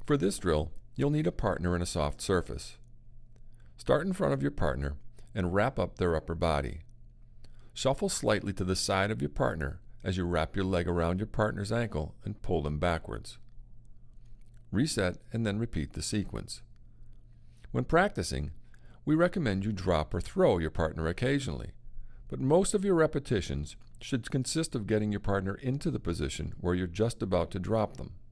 For this drill, you'll need a partner and a soft surface. Start in front of your partner and wrap up their upper body. Shuffle slightly to the side of your partner as you wrap your leg around your partner's ankle and pull them backwards. Reset and then repeat the sequence. When practicing, we recommend you drop or throw your partner occasionally, but most of your repetitions should consist of getting your partner into the position where you're just about to drop them.